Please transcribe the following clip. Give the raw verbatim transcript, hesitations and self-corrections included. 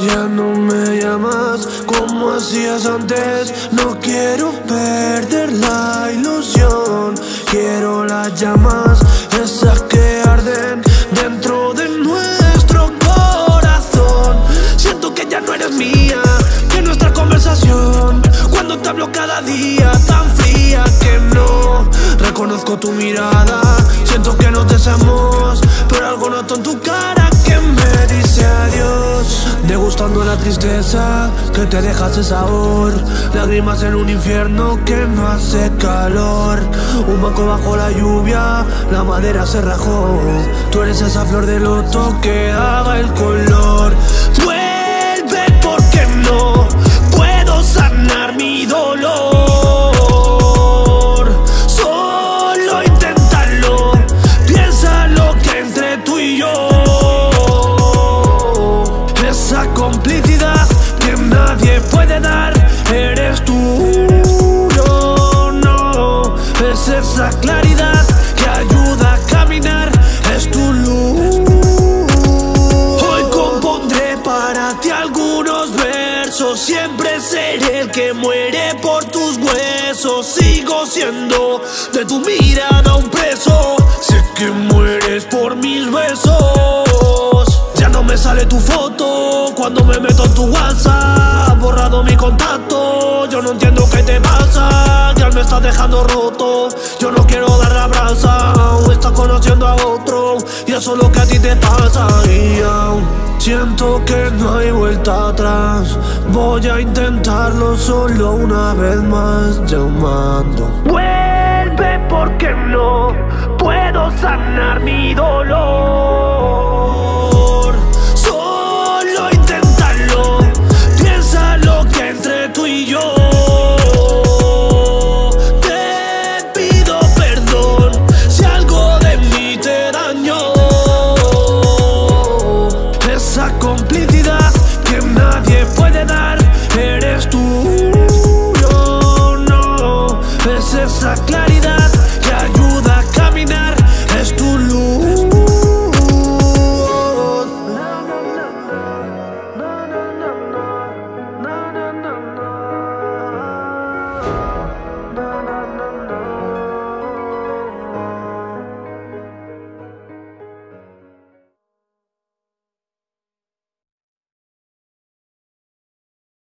Ya no me llamas como hacías antes. No quiero perder la ilusión. Quiero las llamas, esas que arden dentro de nuestro corazón. Siento que ya no eres mía, que nuestra conversación, cuando te hablo cada día, tan fría que no reconozco tu mirada. Siento que nos deseamos, pero algo noto en tu cara que me dice adiós. Degustando la tristeza que te deja ese sabor. Lágrimas en un infierno que no hace calor. Un banco bajo la lluvia, la madera se rajó. Tú eres esa flor de loto que daba el color. Vuelve porque no puedo sanar mi dolor. Solo inténtalo, piénsalo que entre tú y yo, esa complicidad que nadie puede dar, eres tú. No, no, es esa claridad que ayuda a caminar, es tu luz. Hoy compondré para ti algunos versos. Siempre seré el que muere por tus huesos. Sigo siendo de tu mirada un preso. Sé que mueres por mis besos. Ya no me sale tu foto cuando me meto en tu WhatsApp. Borrado mi contacto, yo no entiendo qué te pasa. Ya me estás dejando roto, yo no quiero dar la brasa. Estás conociendo a otro y eso es lo que a ti te pasa. Y aún siento que no hay vuelta atrás. Voy a intentarlo solo una vez más, llamando. Vuelve porque no puedo sanar mi dolor. Solo inténtalo, piénsalo que entre tú y yo, te pido perdón si algo de mí te dañó. Esa complicidad